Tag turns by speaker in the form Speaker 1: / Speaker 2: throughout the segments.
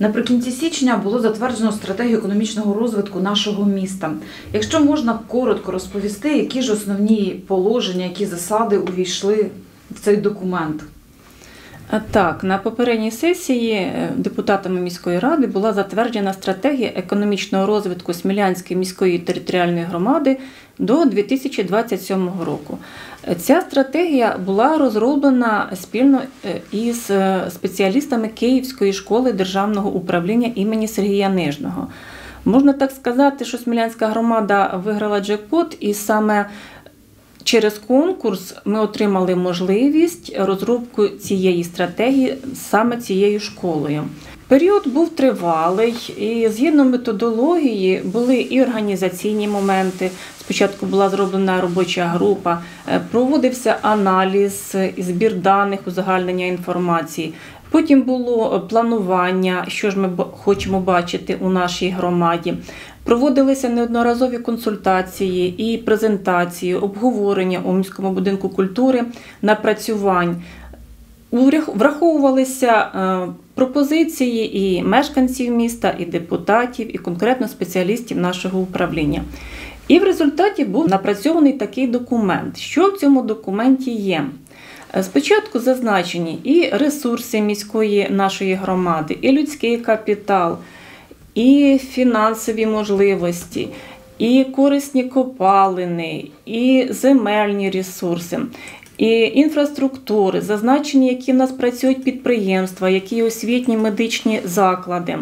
Speaker 1: Наприкінці січня було затверджено стратегію економічного розвитку нашого міста. Якщо можна коротко розповісти, які ж основні положення, які засади увійшли в цей документ?
Speaker 2: Так, на попередній сесії депутатами міської ради була затверджена стратегія економічного розвитку Смілянської міської територіальної громади до 2027 року. Ця стратегія була розроблена спільно із спеціалістами Київської школи державного управління імені Сергія Нижного. Можна так сказати, що Смілянська громада виграла джекпот, і саме через конкурс ми отримали можливість розробки цієї стратегії саме цією школою. Період був тривалий, і згідно методології були і організаційні моменти. Спочатку була зроблена робоча група, проводився аналіз, збір даних, узагальнення інформації. Потім було планування, що ж ми хочемо бачити у нашій громаді. Проводилися неодноразові консультації і презентації, обговорення у міському будинку культури, напрацювань. Враховувалися пропозиції і мешканців міста, і депутатів, і конкретно спеціалістів нашого управління. І в результаті був напрацьований такий документ. Що в цьому документі є? Спочатку зазначені і ресурси міської нашої громади, і людський капітал, і фінансові можливості, і корисні копалини, і земельні ресурси, і інфраструктури, зазначені, які в нас працюють підприємства, які освітні медичні заклади,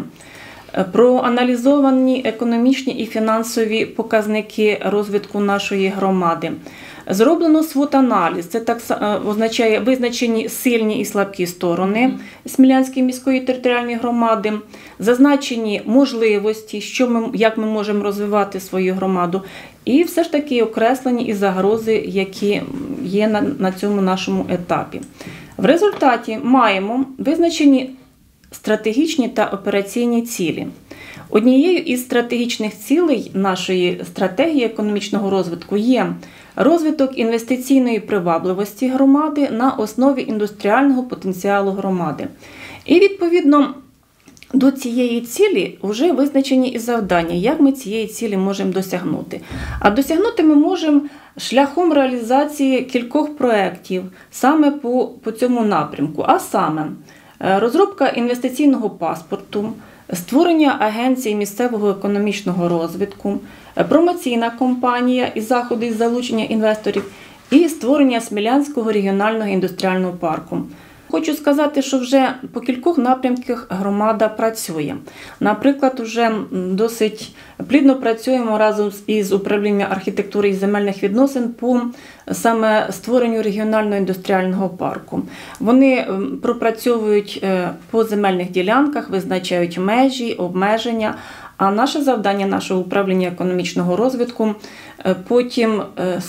Speaker 2: проаналізовані економічні і фінансові показники розвитку нашої громади. Зроблено SWOT-аналіз, це так означає визначені сильні і слабкі сторони Смілянської міської територіальної громади, зазначені можливості, як ми можемо розвивати свою громаду, і все ж таки окреслені і загрози, які є на цьому нашому етапі. В результаті маємо визначені стратегічні та операційні цілі. Однією із стратегічних цілей нашої стратегії економічного розвитку є розвиток інвестиційної привабливості громади на основі індустріального потенціалу громади. І відповідно до цієї цілі вже визначені і завдання, як ми цієї цілі можемо досягнути. А досягнути ми можемо шляхом реалізації кількох проєктів саме по цьому напрямку, а саме розробка інвестиційного паспорту, створення агенції місцевого економічного розвитку, промоційна кампанія і заходи із залучення інвесторів і створення Смілянського регіонального індустріального парку. Хочу сказати, що вже по кількох напрямках громада працює. Наприклад, вже досить плідно працюємо разом із управлінням архітектури і земельних відносин по саме створенню регіонального індустріального парку. Вони пропрацьовують по земельних ділянках, визначають межі, обмеження, а наше завдання нашого управління економічного розвитку потім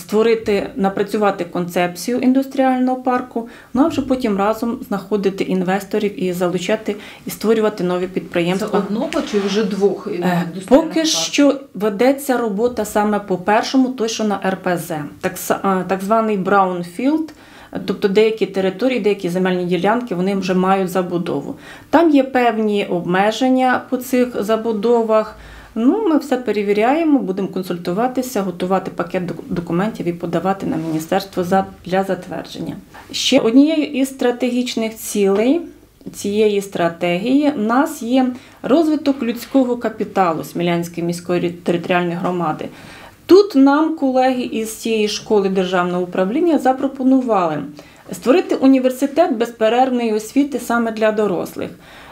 Speaker 2: напрацювати концепцію індустріального парку, ну а вже потім разом знаходити інвесторів і залучати і створювати нові підприємства.
Speaker 1: Це одного чи вже двох індустріальних
Speaker 2: Поки
Speaker 1: парків?
Speaker 2: що ведеться робота саме по першому, той, що на РПЗ, так званий браунфілд. Тобто деякі території, деякі земельні ділянки, вони вже мають забудову. Там є певні обмеження по цих забудовах. Ми все перевіряємо, будемо консультуватися, готувати пакет документів і подавати на міністерство для затвердження. Ще однією із стратегічних цілей цієї стратегії в нас є розвиток людського капіталу Смілянської міської територіальної громади. Тут нам колеги із цієї школи державного управління запропонували створити університет безперервної освіти саме для дорослих.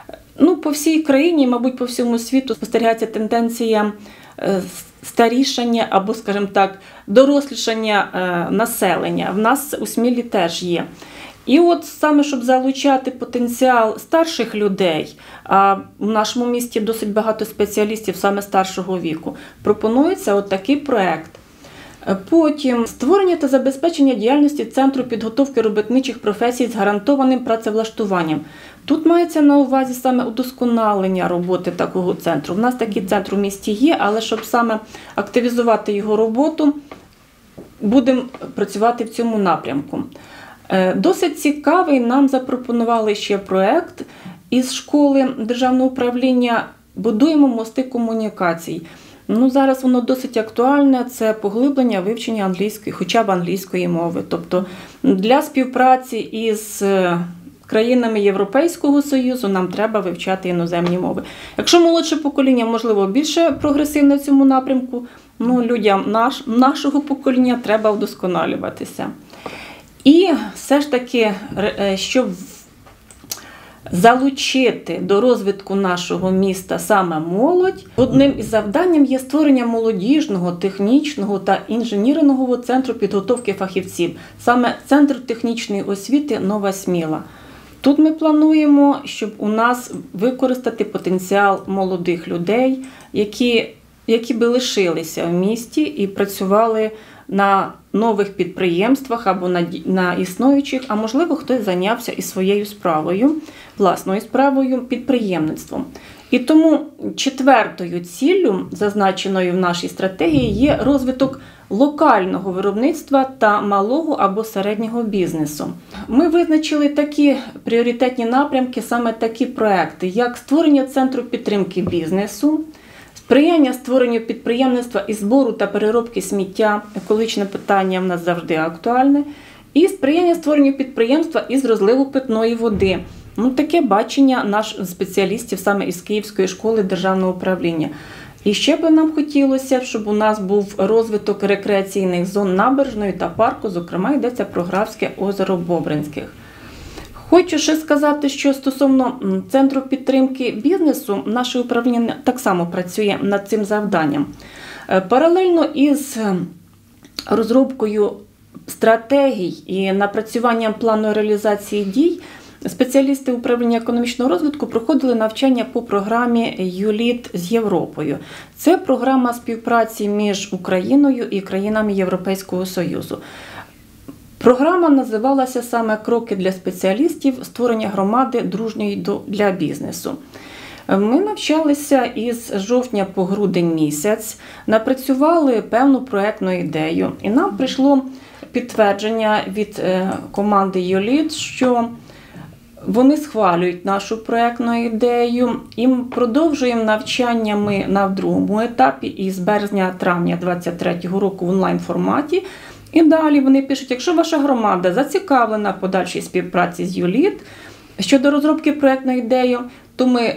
Speaker 2: По всій країні, мабуть, по всьому світу спостерігається тенденція старішання або, скажімо так, дорослішання населення. В нас у Смілі теж є. І от саме, щоб залучати потенціал старших людей, а в нашому місті досить багато спеціалістів саме старшого віку, пропонується от такий проєкт. Потім створення та забезпечення діяльності Центру підготовки робітничих професій з гарантованим працевлаштуванням. Тут мається на увазі саме удосконалення роботи такого центру. У нас такий центр у місті є, але щоб саме активізувати його роботу, будемо працювати в цьому напрямку. Досить цікавий нам запропонували ще проєкт із школи державного управління будуємо мости комунікацій. Зараз воно досить актуальне, це поглиблення вивчення англійської, хоча б англійської мови. Тобто для співпраці із країнами Європейського Союзу нам треба вивчати іноземні мови. Якщо молодше покоління, можливо, більше прогресивне в цьому напрямку, людям нашого покоління треба вдосконалюватися. І все ж таки, щоб залучити до розвитку нашого міста саме молодь, одним із завданням є створення молодіжного, технічного та інженерного центру підготовки фахівців, саме Центр технічної освіти «Нова Сміла». Тут ми плануємо, щоб у нас використати потенціал молодих людей, які би лишилися в місті і працювали на нових підприємствах або на існуючих, а можливо хтось зайнявся і своєю справою, власною справою, підприємництвом. І тому четвертою ціллю, зазначеною в нашій стратегії, є розвиток локального виробництва та малого або середнього бізнесу. Ми визначили такі пріоритетні напрямки, саме такі проекти, як створення центру підтримки бізнесу, сприяння створенню підприємництва із збору та переробки сміття, екологічне питання в нас завжди актуальне, і сприяння створенню підприємства із розливу питної води. Таке бачення наших спеціалістів саме із Київської школи державного управління. І ще би нам хотілося, щоб у нас був розвиток рекреаційних зон набережної та парку, зокрема йдеться про Графське озеро Бобринських. Хочу ще сказати, що стосовно Центру підтримки бізнесу, наше управління так само працює над цим завданням. Паралельно із розробкою стратегій і напрацюванням плану реалізації дій, спеціалісти управління економічного розвитку проходили навчання по програмі ЮЛІТ з Європою. Це програма співпраці між Україною і країнами Європейського Союзу. Програма називалася саме «Кроки для спеціалістів. Створення громади дружньої для бізнесу». Ми навчалися із жовтня по грудень місяць, напрацювали певну проєктну ідею. І нам прийшло підтвердження від команди ЮЛІТ, що вони схвалюють нашу проєктну ідею і продовжуємо навчання ми на другому етапі із березня-травня 2023 року в онлайн-форматі. І далі вони пишуть, якщо ваша громада зацікавлена в подальшій співпраці з ЮЛІТ щодо розробки проєктної ідеї, то ми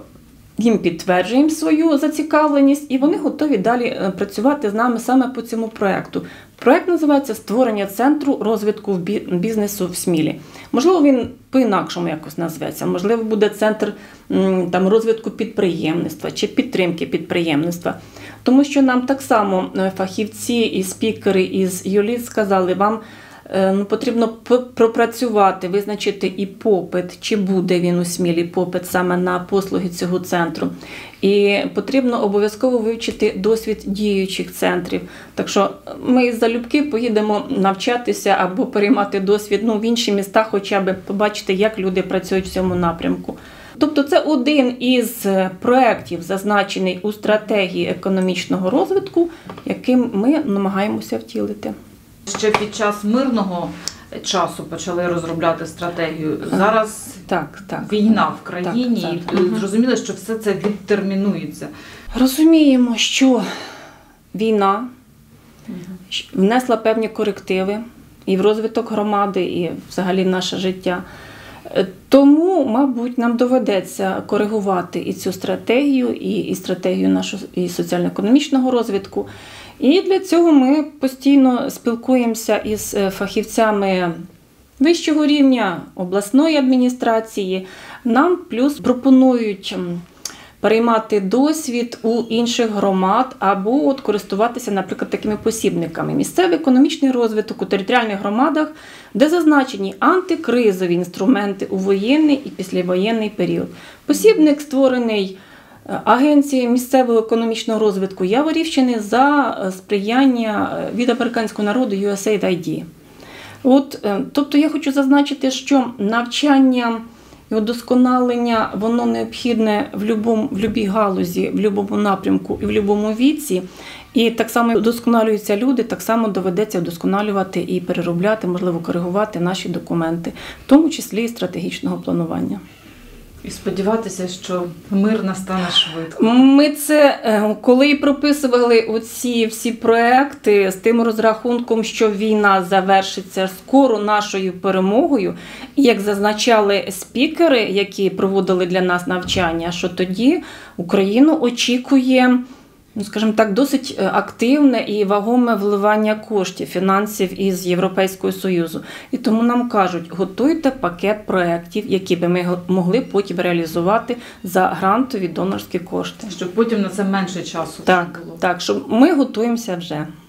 Speaker 2: їм підтверджуємо свою зацікавленість і вони готові далі працювати з нами саме по цьому проєкту. Проєкт називається «Створення центру розвитку бізнесу в Смілі». Можливо, він по-інакшому якось назветься, можливо, буде центр розвитку підприємництва чи підтримки підприємництва. Тому що нам так само фахівці і спікери із ЮЛІТ сказали, вам потрібно пропрацювати, визначити і попит, чи буде він у Смілі попит саме на послуги цього центру. І потрібно обов'язково вивчити досвід діючих центрів. Так що ми залюбки поїдемо навчатися або переймати досвід в інші міста, хоча б побачити, як люди працюють в цьому напрямку. Тобто це один із проєктів, зазначений у стратегії економічного розвитку, яким ми намагаємося втілити.
Speaker 1: Ще під час мирного часу почали розробляти стратегію. Зараз війна в країні, і зрозуміли, що все це відтермінується.
Speaker 2: Розуміємо, що війна внесла певні корективи і в розвиток громади, і взагалі в наше життя. Тому, мабуть, нам доведеться коригувати і цю стратегію, і стратегію нашого і соціально-економічного розвитку. І для цього ми постійно спілкуємося із фахівцями вищого рівня, обласної адміністрації. Нам плюс пропонують переймати досвід у інших громад або користуватися, наприклад, такими посібниками. Місцевий економічний розвиток у територіальних громадах, де зазначені антикризові інструменти у воєнний і післявоєнний період. Посібник створений Агенцією місцевого економічного розвитку Яворівщини за сприяння від американського народу USAID. Тобто я хочу зазначити, що навчання і удосконалення, воно необхідне в будь-якій галузі, в будь-якому напрямку і в будь-якому віці. І так само удосконалюються люди, так само доведеться удосконалювати і переробляти, можливо, коригувати наші документи, в тому числі і стратегічного планування.
Speaker 1: І сподіватися, що мир настане швидко.
Speaker 2: Ми це, коли і прописували оці всі проекти з тим розрахунком, що війна завершиться скоро нашою перемогою, і як зазначали спікери, які проводили для нас навчання, що тоді Україну очікує, ну, скажімо так, досить активне і вагоме вливання коштів, фінансів із Європейського Союзу. І тому нам кажуть, готуйте пакет проєктів, які би ми могли потім реалізувати за грантові донорські кошти.
Speaker 1: Щоб потім на це менше часу
Speaker 2: Так,
Speaker 1: було.
Speaker 2: так, що ми готуємося вже.